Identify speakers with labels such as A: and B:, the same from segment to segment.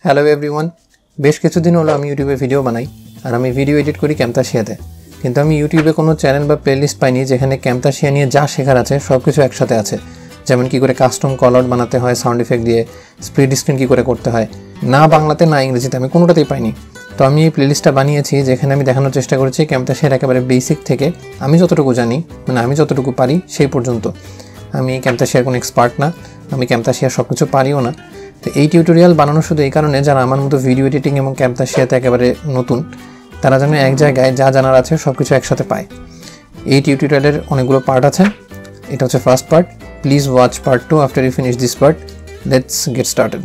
A: Hello everyone, বেশ কিছুদিন হলো আমি ইউটিউবে ভিডিও বানাই আর আমি ভিডিও এডিট করি camtasiaতে। কিন্তু আমি ইউটিউবে কোনো চ্যানেল বা প্লেলিস্ট পাইনি যেখানে camtasia নিয়ে যা শেখার আছে সব কিছু একসাথে আছে। যেমন কী করে কাস্টম কল আউট বানাতে হয় সাউন্ড ইফেক্ট দিয়ে, স্প্লিট স্ক্রিন কী করে করতে হয়, না বাংলাতে না ইংরেজিতে আমি কোনোটাতেই পাইনি। তো আমি এই প্লেলিস্টটা বানিয়েছি যেখানে আমি দেখানোর চেষ্টা করেছি camtasiaর একেবারে বেসিক থেকে আমি যতটুকু জানি, মানে আমি যতটুকু পারি সেই পর্যন্ত। আমি camtasiaর কোনো এক্সপার্ট না, আমি camtasiaর সব কিছু পারিও না। তো এই টিউটোরিয়াল বানানো শুধু এই কারণে যারা আমার মতো ভিডিও এডিটিং এবং camtasiaতে একেবারে নতুন, তারা যেন এক জায়গায় যা জানার আছে সব কিছু একসাথে পায়। এই টিউটোরিয়ালের অনেকগুলো পার্ট আছে, এটা হচ্ছে first part. Please watch part 2 after you finish this part. Let's get started.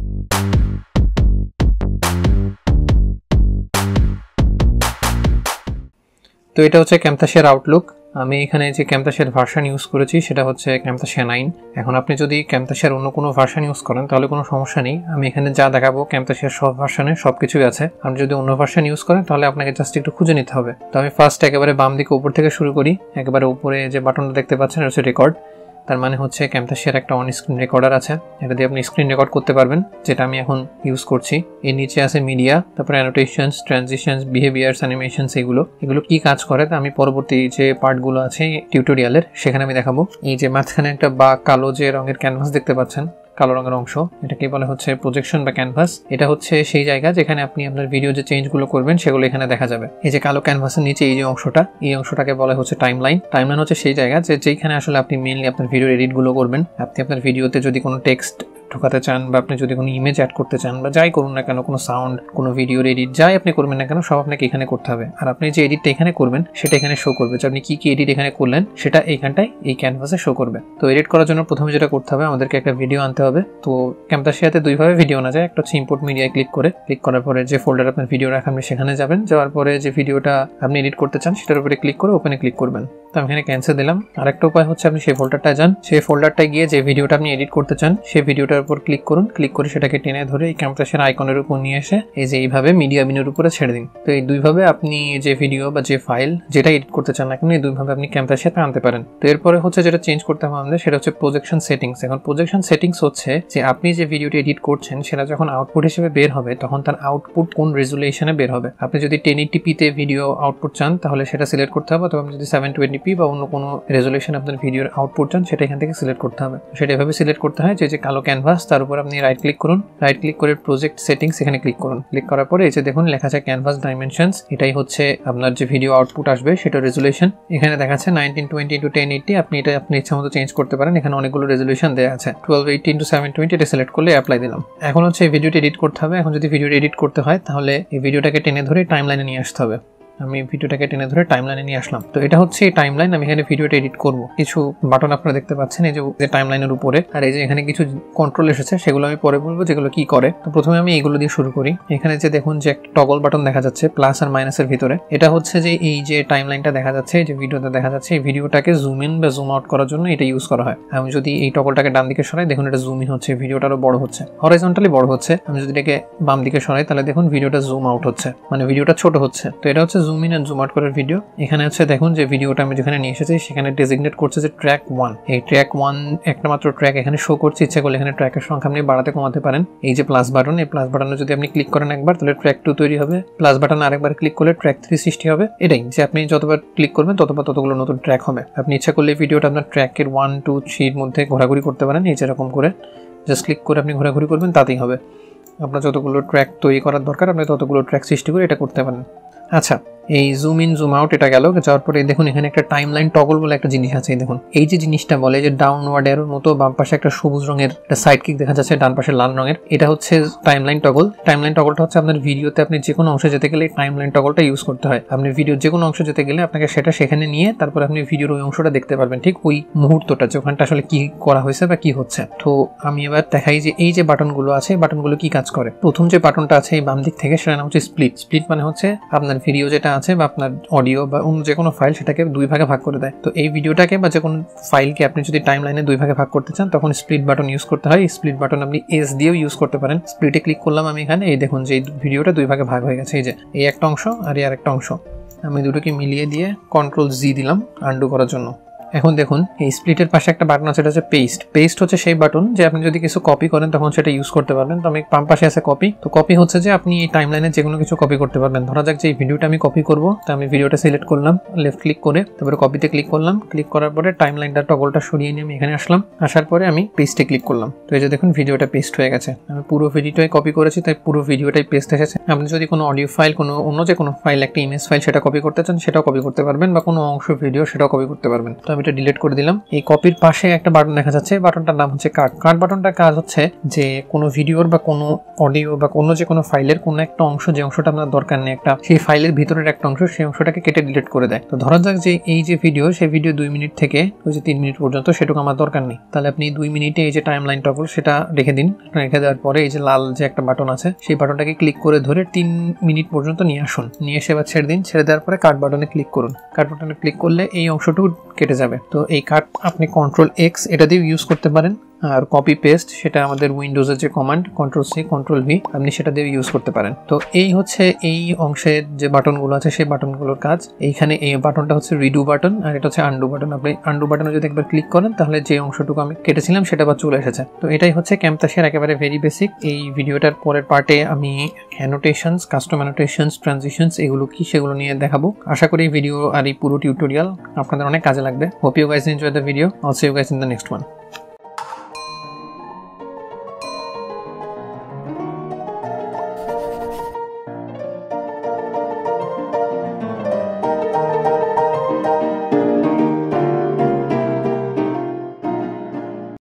A: তো এটা হচ্ছে camtasiaর আউটলুক। আমি এখানে যে camtasiaর ভার্সন ইউজ করেছি সেটা হচ্ছে camtasia 9। এখন আপনি যদি camtasiaর অন্য কোনো ভার্সন ইউজ করেন তাহলে কোনো সমস্যা নেই, আমি এখানে যা দেখাবো camtasiaর সব ভার্সনে সব কিছুই আছে। আপনি যদি অন্য ভার্সন ইউজ করেন তাহলে আপনাকে জাস্ট একটু খুঁজে নিতে হবে। তো আমি ফার্স্ট একেবারে বাম দিকে উপর থেকে শুরু করি। একেবারে উপরে যে বাটনটা দেখতে পাচ্ছেন এটা হচ্ছে রেকর্ড। তার মানে হচ্ছে camtasiaর একটা অন স্ক্রিন রেকর্ডার আছে, এটা দিয়ে আপনি স্ক্রিন রেকর্ড করতে পারবেন, যেটা আমি এখন ইউজ করছি। এর নিচে আছে মিডিয়া, তারপরে অ্যানোটেশনস, ট্রানজিশনস, বিহেভিয়ার্স, অ্যানিমেশনস, এগুলো কি কাজ করে তা আমি পরবর্তী যে পার্টগুলো আছে টিউটোরিয়ালের সেখানে আমি দেখাবো। এই যে মাঝখানে একটা বা কালো যে রঙের ক্যানভাস দেখতে পাচ্ছেন, কালো রঙের অংশ, এটাকে বলা হচ্ছে প্রজেকশন বা ক্যানভাস। এটা হচ্ছে সেই জায়গা যেখানে আপনি আপনার ভিডিও যে চেঞ্জগুলো করবেন সেগুলো এখানে দেখা যাবে। এই যে কালো ক্যানভাসের নিচে এই যে অংশটা, এই অংশটাকে বলা হচ্ছে টাইমলাইন। টাইমলাইন হচ্ছে সেই জায়গা যেখানে আসলে আপনি মেইনলি আপনার ভিডিও এডিটগুলো করবেন। আপনি আপনার ভিডিওতে যদি কোনো টেক্সট ঢোকাতে চান বা আপনি যদি কোনো ইমেজ অ্যাড করতে চান বা যাই করুন না কেন, কোনো সাউন্ড, কোনো ভিডিওর এডিট যাই আপনি করবেন না কেন, সব আপনাকে এখানে করতে হবে। আর আপনি যে এডিটটা এখানে করবেন সেটা এখানে শো করবে, যে আপনি কি এডিট এখানে করলেন সেটা এইখানটায় এই ক্যানভাসে শো করবে। তো এডিট করার জন্য প্রথমে যেটা করতে হবে, আমাদেরকে একটা ভিডিও আনতে হবে। তো camtasiaতে দুইভাবে ভিডিও আনা যায়, একটা হচ্ছে ইম্পোর্ট মিডিয়ায় ক্লিক করার পরে যে ফোল্ডার আপনার ভিডিও রাখা আপনি সেখানে যাবেন, যাওয়ার পরে যে ভিডিওটা আপনি এডিট করতে চান সেটার উপরে ক্লিক করে ওপেনে ক্লিক করবেন। তো আমি এখানে ক্যান্সেল দিলাম। আরেকটা উপায় হচ্ছে আপনি সেই ফোল্ডারটায় যান, সেই ফোল্ডারটায় গিয়ে যে ভিডিওটা আপনি এডিট করতে চান সেই ভিডিওটার উপর ক্লিক করুন, ক্লিক করে সেটাকে টেনে ধরে এই camtasiaর আইকনের উপর নিয়ে এসে এই যে এইভাবে মিডিয়া বিনের উপরে ছেড়ে দিন। তো এই দুইভাবে আপনি যে ভিডিও বা যে ফাইল যেটা এডিট করতে চান না কেন, এই দুইভাবে আপনি camtasiaতে আনতে পারেন। তো এরপরে হচ্ছে যেটা চেঞ্জ করতে হবে আমাদের, সেটা হচ্ছে প্রজেকশন সেটিংস। এখন প্রজেকশন সেটিংস হচ্ছে যে আপনি যে ভিডিওটি এডিট করছেন সেটা যখন আউটপুট হিসেবে বের হবে তখন তার আউটপুট কোন রেজুলেশনে বের হবে। আপনি যদি 1080p তে ভিডিও আউটপুট চান তাহলে সেটা সিলেক্ট করতে হবে, অথবা আপনি যদি 720p বা অন্য কোনো রেজুলেশন আপনার ভিডিওর আউটপুট চান সেটা এখান থেকে সিলেক্ট করতে হবে। সেটা এভাবে সিলেক্ট করতে হয় যে কালো ক্যানভাস, তার উপর আপনি রাইট ক্লিক করুন, রাইট ক্লিক করে প্রজেক্ট সেটিংস এখানে ক্লিক করুন। ক্লিক করার পরে এই যে দেখুন লেখা আছে ক্যানভাস ডাইমেনশনস, এটাই হচ্ছে আপনার যে ভিডিও আউটপুট আসবে সেটা রেজুলেশন। এখানে দেখাচ্ছে 1920x1080, আপনি এটা আপনি ইচ্ছা মতো চেঞ্জ করতে পারেন। এখানে অনেকগুলো রেজুলেশন দেওয়া আছে। 1280x720 এটা সিলেক্ট করলে অ্যাপ্লাই দিলাম। এখন হচ্ছে এই ভিডিওটি এডিট করতে হবে। এখন যদি ভিডিওটি এডিট করতে হয় তাহলে এই ভিডিওটাকে টেনে ধরে টাইমলাইনে নিয়ে আসতে হবে। আমি ভিডিওটাকে টেনে ধরে টাইমলাইনে নিয়ে আসলাম। তো এটা হচ্ছে এই টাইমলাইন, আমি এখানে ভিডিওটা এডিট করব। কিছু বাটন আপনারা দেখতে পাচ্ছেন এই যে টাইমলাইনের উপরে, আর এই যে এখানে কিছু কন্ট্রোল এসেছে, সেগুলো আমি পরে বলবো যেগুলো কি করে। তো প্রথমে আমি এইগুলো দিয়ে শুরু করি। এখানে যে দেখুন যে একটা টগল বাটন দেখা যাচ্ছে প্লাস আর মাইনাসের ভিতরে, এটা হচ্ছে যে এই যে টাইমলাইনটা দেখা যাচ্ছে, এই যে ভিডিওটা দেখা যাচ্ছে, এই ভিডিওটাকে জুম ইন বা জুম আউট করার জন্য এটা ইউজ করা হয়। আমি যদি এই টগলটাকে ডান দিকে সরাই, দেখুন এটা জুম ইন হচ্ছে, ভিডিওটা আরো বড় হচ্ছে, হরাইজন্টালি বড় হচ্ছে। আমি যদি এটাকে বাম দিকে সরাই তাহলে দেখুন ভিডিওটা জুম আউট হচ্ছে, মানে ভিডিওটা ছোট হচ্ছে। তো এটা হচ্ছে zoom in and zoom out করার ভিডিও। এখানে হচ্ছে দেখুন যে ভিডিওটা আমি যেখানে নিয়ে এসেছি সেখানে ডেজিগনেট করছে যে ট্র্যাক 1। এই ট্র্যাক 1 একটা মাত্র ট্র্যাক এখানে শো করছে। ইচ্ছা করলে এখানে ট্র্যাকের সংখ্যা আপনি বাড়াতে কমাতে পারেন। এই যে প্লাস বাটন, এই প্লাস বাটনে যদি আপনি ক্লিক করেন একবার তাহলে ট্র্যাক 2 তৈরি হবে, প্লাস বাটন আরেকবার ক্লিক করলে ট্র্যাক 3 সৃষ্টি হবে। এটাই যে আপনি যতবার ক্লিক করবেন ততগুলো নতুন ট্র্যাক হবে। আপনি ইচ্ছা করলে ভিডিওটা আপনার ট্র্যাকের 1, 2, 3 এর মধ্যে ঘোরাঘুরি করতে পারেন। এই যেরকম করে জাস্ট ক্লিক করে আপনি ঘোরাঘুরি করবেন, তাতেই হবে। আপনার যতগুলো ট্র্যাক তৈরি করার দরকার আপনি ততগুলো ট্র্যাক সৃষ্টি করে এটা করতে পারেন। আচ্ছা, এই জুম ইন জুম আউট এটা গেল। যাওয়ার পরে দেখুন এখানে একটা টাইমলাইন টগল বলে একটা জিনিস আছে। দেখুন এই যে জিনিসটা বলে যে ডাউনওয়ার্ড এরোর মতো বাম পাশে একটা সবুজ রঙের একটা সাইড কিক দেখা যাচ্ছে, ডান পাশে লাল রঙের, এটা হচ্ছে টাইমলাইন টগল। টাইমলাইন টগলটা হচ্ছে আপনার ভিডিওতে আপনি যে কোনো অংশে যেতে গেলে টাইমলাইন টগলটা ইউজ করতে হয়। আপনি ভিডিওর যে কোনো অংশে যেতে গেলে আপনাকে সেটা সেখানে নিয়ে তারপর আপনি ভিডিওর ওই অংশটা দেখতে পারবেন, ঠিক ওই মুহূর্তটা যেখানটা আসলে কি করা হয়েছে বা কি হচ্ছে। তো আমি এবার দেখাই যে এই যে বাটনগুলো আছে, বাটনগুলো কি কাজ করে। প্রথম যে বাটনটা আছে এই বাম দিক থেকে, সেটা নাম হচ্ছে স্প্লিট। স্প্লিট মানে হচ্ছে আপনার ভিডিও যেটা আছে বা আপনার অডিও বা অন্য যে কোনো ফাইল সেটাকে দুই ভাগে ভাগ করে দেয়। তো এই ভিডিওটাকে বা যে কোনো ফাইলকে আপনি যদি টাইমলাইনে দুই ভাগে ভাগ করতে চান তখন স্প্লিট বাটন ইউজ করতে হয়। স্প্লিট বাটন আপনি এস দিয়েও ইউজ করতে পারেন। স্প্লিটে ক্লিক করলাম আমি এখানে, এই দেখুন যে এই ভিডিওটা দুই ভাগে ভাগ হয়ে গেছে। এই যে এই একটা অংশ আর এই আরেকটা অংশ, আমি দুটোকে মিলিয়ে দিয়ে কন্ট্রোল জি দিলাম আনডু করার জন্য। এখন দেখুন এই স্প্লিটের পাশে একটা বাটন আছে, এটা হচ্ছে পেস্ট। পেস্ট হচ্ছে সেই বাটন যে আপনি যদি কিছু কপি করেন তখন সেটা ইউজ করতে পারবেন। তো আমি বাম পাশে আছে কপি। তো কপি হচ্ছে যে আপনি এই টাইমলাইনে যে কোনো কিছু কপি করতে পারবেন। ধরা যাক যে এই ভিডিওটা আমি কপি করব, তো আমি ভিডিওটা সিলেক্ট করলাম, লেফট ক্লিক করে তারপরে কপিতে ক্লিক করলাম। ক্লিক করার পরে টাইমলাইনটা টগলটা সরিয়ে নিয়ে আমি এখানে আসলাম। আসার পরে আমি পেস্টে ক্লিক করলাম। তো এই যে দেখুন ভিডিওটা পেস্ট হয়ে গেছে। আমি পুরো ভিডিওটাই কপি করেছি, তাই পুরো ভিডিওটাই পেস্ট এসেছে। আপনি যদি কোনো অডিও ফাইল, কোনো অন্য যে কোনো ফাইল, একটা ইমেজ ফাইল সেটা কপি করতে চান সেটাও কপি করতে পারবেন, বা কোনো অংশ ভিডিও সেটাও কপি করতে পারবেন। তো আমি এটা ডিলিট করে দিলাম। এই কপির পাশে একটা বাটন দেখা যাচ্ছে, বাটনটার নাম হচ্ছে কাট। কাট বাটনটার কাজ হচ্ছে যে কোনো ভিডিওর বা কোনো অডিও বা কোনো যে কোনো ফাইলের কোনো একটা অংশ, যে অংশটা আপনার দরকার নেই, একটা সেই ফাইলের ভিতরের একটা অংশ, সেই অংশটাকে কেটে ডিলিট করে দেয়। তো ধরা যাক যে এই যে ভিডিও, সেই ভিডিও 2 মিনিট থেকে ওই যে 3 মিনিট পর্যন্ত, সেটুকু আমার দরকার নেই। তাহলে আপনি 2 মিনিটে এই যে টাইম লাইন টগল সেটা রেখে দিন। রেখে দেওয়ার পরে এই যে লাল যে একটা বাটন আছে, সেই বাটনটাকে ক্লিক করে ধরে 3 মিনিট পর্যন্ত নিয়ে আসুন। নিয়ে এসে এবার ছেড়ে দিন। ছেড়ে দেওয়ার পরে কাট বাটনে ক্লিক করুন। কাট বাটনে ক্লিক করলে এই অংশটুকু কেটে যাবে। তো এই কাট আপনি কন্ট্রোল এক্স এটা দিয়ে ইউজ করতে পারেন। আর কপি পেস্ট সেটা আমাদের উইন্ডোজের যে command control C control V, আপনি সেটা দিয়ে ইউজ করতে পারেন। তো এই হচ্ছে এই অংশের যে বাটনগুলো আছে সেই বাটনগুলোর কাজ। এইখানে এই বাটনটা হচ্ছে রিডু বাটন, আর এটা হচ্ছে আন্ডু বাটন। আপনি আন্ডু বাটনে যদি একবার ক্লিক করেন তাহলে যে অংশটুকু আমি কেটেছিলাম সেটা আবার চলে এসেছে। তো এটাই হচ্ছে ক্যামতাসিয়ার একেবারে ভেরি বেসিক। এই ভিডিওটার পরের পার্টে আমি অ্যানোটেশনস, কাস্টম অ্যানোটেশনস, ট্রানজিশনস এগুলো কি সেগুলো নিয়ে দেখাবো। আশা করি এই ভিডিও আর এই পুরো টিউটোরিয়াল আপনাদের অনেক কাজে লাগবে। Hope you guys enjoy the video. I'll see you guys in the next one.